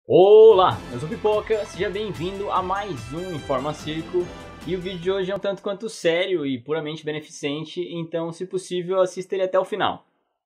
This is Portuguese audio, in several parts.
Olá, eu sou Pipoca, seja bem-vindo a mais um Informa Circo. E o vídeo de hoje é um tanto quanto sério e puramente beneficente, então se possível assista ele até o final.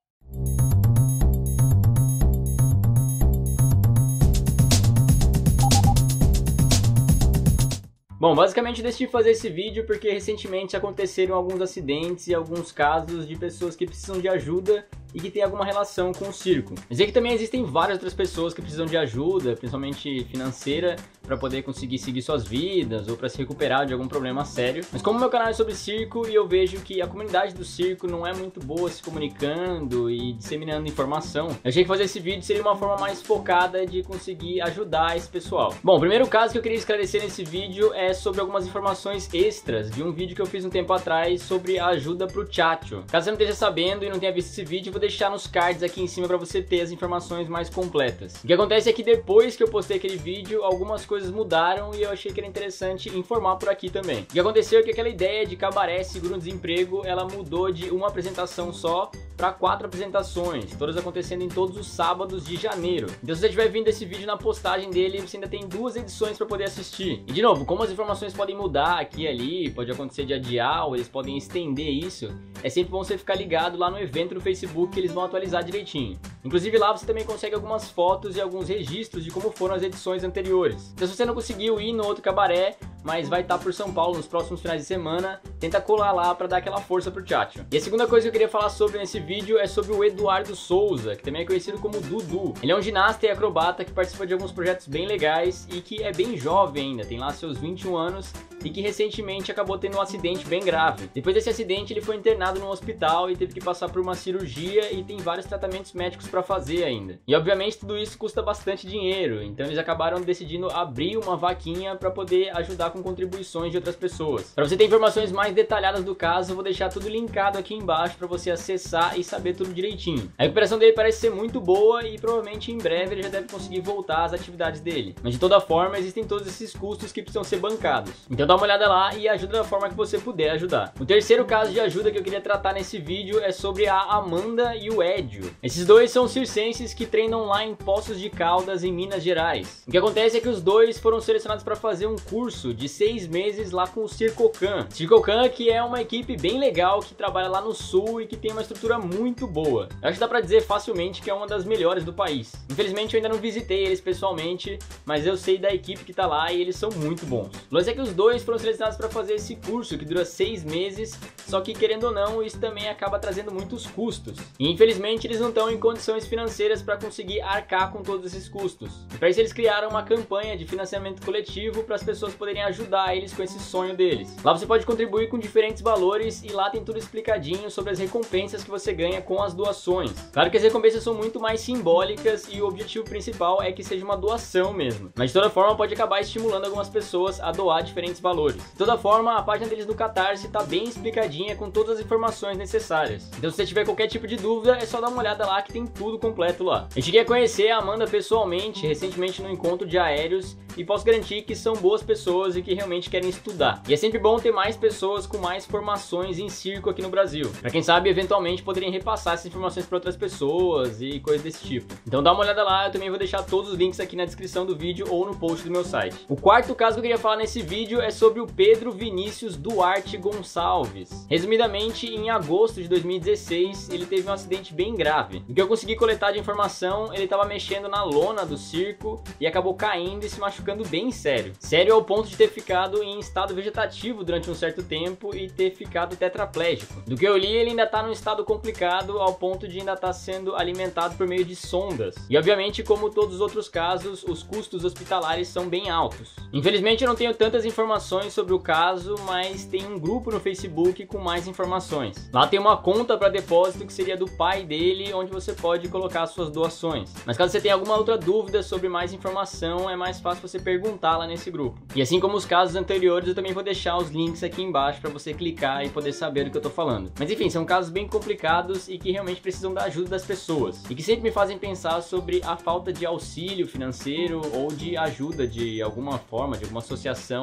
Bom, basicamente eu decidi fazer esse vídeo porque recentemente aconteceram alguns acidentes e alguns casos de pessoas que precisam de ajuda e que tem alguma relação com o circo. Mas é que também existem várias outras pessoas que precisam de ajuda, principalmente financeira, para poder conseguir seguir suas vidas ou para se recuperar de algum problema sério. Mas como meu canal é sobre circo e eu vejo que a comunidade do circo não é muito boa se comunicando e disseminando informação, eu achei que fazer esse vídeo seria uma forma mais focada de conseguir ajudar esse pessoal. Bom, o primeiro caso que eu queria esclarecer nesse vídeo é sobre algumas informações extras de um vídeo que eu fiz um tempo atrás sobre a ajuda pro Chacho. Caso você não esteja sabendo e não tenha visto esse vídeo, vou deixar nos cards aqui em cima para você ter as informações mais completas. O que acontece é que depois que eu postei aquele vídeo, algumas coisas mudaram e eu achei que era interessante informar por aqui também. O que aconteceu é que aquela ideia de cabaré seguro-desemprego, ela mudou de uma apresentação só para 4 apresentações, todas acontecendo em todos os sábados de janeiro. Então se você estiver vendo esse vídeo na postagem dele, você ainda tem 2 edições para poder assistir. E de novo, como as informações podem mudar aqui e ali, pode acontecer de adiar ou eles podem estender isso, é sempre bom você ficar ligado lá no evento no Facebook que eles vão atualizar direitinho. Inclusive lá você também consegue algumas fotos e alguns registros de como foram as edições anteriores. Então se você não conseguiu ir no outro cabaré, mas vai estar por São Paulo nos próximos finais de semana, tenta colar lá para dar aquela força pro Chacho. E a segunda coisa que eu queria falar sobre nesse vídeo é sobre o Eduardo Souza, que também é conhecido como Dudu. Ele é um ginasta e acrobata que participa de alguns projetos bem legais e que é bem jovem ainda, tem lá seus 21 anos e que recentemente acabou tendo um acidente bem grave. Depois desse acidente ele foi internado no hospital e teve que passar por uma cirurgia e tem vários tratamentos médicos para fazer ainda. E obviamente tudo isso custa bastante dinheiro, então eles acabaram decidindo abrir uma vaquinha para poder ajudar com contribuições de outras pessoas. Para você ter informações mais detalhadas do caso, eu vou deixar tudo linkado aqui embaixo para você acessar e saber tudo direitinho. A recuperação dele parece ser muito boa e provavelmente em breve ele já deve conseguir voltar às atividades dele. Mas de toda forma, existem todos esses custos que precisam ser bancados. Então dá uma olhada lá e ajuda da forma que você puder ajudar. O terceiro caso de ajuda que eu queria tratar nesse vídeo é sobre a Amanda e o Edio. Esses dois são circenses que treinam lá em Poços de Caldas, em Minas Gerais. O que acontece é que os dois foram selecionados para fazer um curso de 6 meses lá com o Circocan. Circocan que é uma equipe bem legal que trabalha lá no sul e que tem uma estrutura muito boa. Eu acho que dá pra dizer facilmente que é uma das melhores do país. Infelizmente eu ainda não visitei eles pessoalmente, mas eu sei da equipe que tá lá e eles são muito bons. O lance é que os dois foram selecionados para fazer esse curso que dura 6 meses, só que querendo ou não, isso também acaba trazendo muitos custos. E infelizmente eles não estão em condições financeiras para conseguir arcar com todos esses custos. E para isso eles criaram uma campanha de financiamento coletivo para as pessoas poderem ajudar eles com esse sonho deles. Lá você pode contribuir com diferentes valores e lá tem tudo explicadinho sobre as recompensas que você ganha com as doações. Claro que as recompensas são muito mais simbólicas e o objetivo principal é que seja uma doação mesmo. Mas de toda forma pode acabar estimulando algumas pessoas a doar diferentes valores. De toda forma, a página deles no Catarse está bem explicadinha com todas as informações necessárias. Então se você tiver qualquer tipo de dúvida, é só dar uma olhada lá que tem tudo completo lá. Eu cheguei a conhecer a Amanda pessoalmente, recentemente no encontro de aéreos, e posso garantir que são boas pessoas e que realmente querem estudar. E é sempre bom ter mais pessoas com mais formações em circo aqui no Brasil. Pra quem sabe, eventualmente poderiam repassar essas informações para outras pessoas e coisas desse tipo. Então dá uma olhada lá, eu também vou deixar todos os links aqui na descrição do vídeo ou no post do meu site. O quarto caso que eu queria falar nesse vídeo é sobre o Pedro Vinícius Duarte Gonçalves. Resumidamente, em agosto de 2016, ele teve um acidente bem grave. O que eu consegui coletar de informação, ele estava mexendo na lona do circo e acabou caindo e se machucando bem sério. Sério ao ponto de ter ficado em estado vegetativo durante um certo tempo e ter ficado tetraplégico. Do que eu li, ele ainda está num estado complicado ao ponto de ainda estar sendo alimentado por meio de sondas. E obviamente, como todos os outros casos, os custos hospitalares são bem altos. Infelizmente eu não tenho tantas informações sobre o caso, mas tem um grupo no Facebook com mais informações. Lá tem uma conta para depósito que seria do pai dele, onde você pode colocar suas doações. Mas caso você tenha alguma outra dúvida sobre mais informação, é mais fácil você perguntar lá nesse grupo. E assim como os casos anteriores, eu também vou deixar os links aqui embaixo para você clicar e poder saber do que eu tô falando. Mas enfim, são casos bem complicados e que realmente precisam da ajuda das pessoas. E que sempre me fazem pensar sobre a falta de auxílio financeiro ou de ajuda de alguma forma, de alguma associação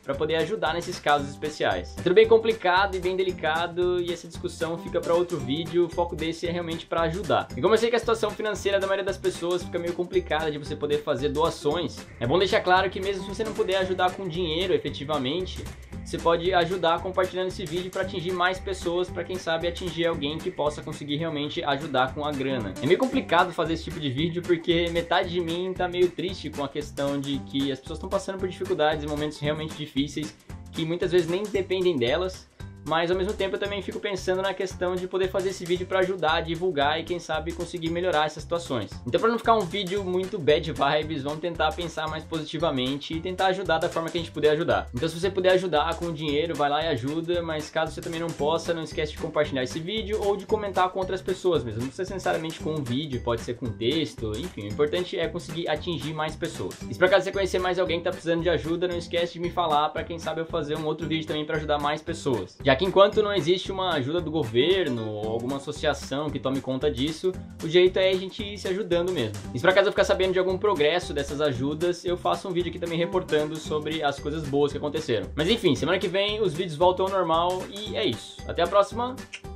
para poder ajudar nesses casos especiais. É tudo bem complicado e bem delicado e essa discussão fica para outro vídeo, o foco desse é realmente para ajudar. E como eu sei que a situação financeira da maioria das pessoas fica meio complicada de você poder fazer doações, é bom deixar claro que mesmo se você não puder ajudar com dinheiro efetivamente, você pode ajudar compartilhando esse vídeo para atingir mais pessoas, para quem sabe atingir alguém que possa conseguir realmente ajudar com a grana. É meio complicado fazer esse tipo de vídeo porque metade de mim tá meio triste com a questão de que as pessoas estão passando por dificuldades e momentos realmente difíceis que muitas vezes nem dependem delas. Mas ao mesmo tempo eu também fico pensando na questão de poder fazer esse vídeo para ajudar, divulgar e quem sabe conseguir melhorar essas situações. Então para não ficar um vídeo muito bad vibes, vamos tentar pensar mais positivamente e tentar ajudar da forma que a gente puder ajudar. Então se você puder ajudar com dinheiro, vai lá e ajuda, mas caso você também não possa, não esquece de compartilhar esse vídeo ou de comentar com outras pessoas mesmo. Não precisa necessariamente com um vídeo, pode ser com texto, enfim, o importante é conseguir atingir mais pessoas. E se por acaso você conhecer mais alguém que tá precisando de ajuda, não esquece de me falar para quem sabe eu fazer um outro vídeo também para ajudar mais pessoas. Já que enquanto não existe uma ajuda do governo ou alguma associação que tome conta disso, o jeito é a gente ir se ajudando mesmo. E se por acaso eu ficar sabendo de algum progresso dessas ajudas, eu faço um vídeo aqui também reportando sobre as coisas boas que aconteceram. Mas enfim, semana que vem os vídeos voltam ao normal e é isso. Até a próxima!